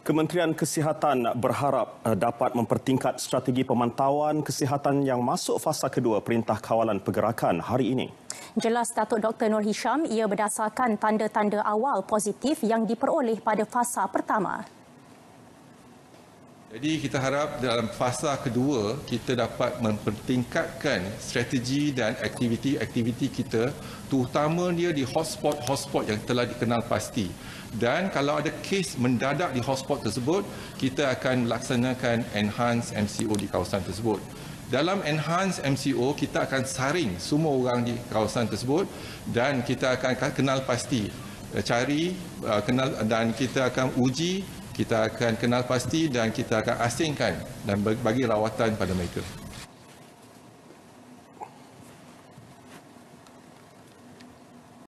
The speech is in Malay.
Kementerian Kesihatan berharap dapat mempertingkat strategi pemantauan kesihatan yang masuk fasa kedua Perintah Kawalan Pergerakan hari ini. Jelas Datuk Dr. Nur Hisham, ia berdasarkan tanda-tanda awal positif yang diperoleh pada fasa pertama. Jadi kita harap dalam fasa kedua kita dapat mempertingkatkan strategi dan aktiviti-aktiviti kita, terutama dia di hotspot yang telah dikenal pasti. Dan kalau ada kes mendadak di hotspot tersebut, kita akan melaksanakan enhanced MCO di kawasan tersebut. Dalam enhanced MCO, kita akan saring semua orang di kawasan tersebut dan kita akan kenal pasti, kenal dan kita akan uji, kita akan kenal pasti dan kita akan asingkan dan bagi rawatan pada mereka.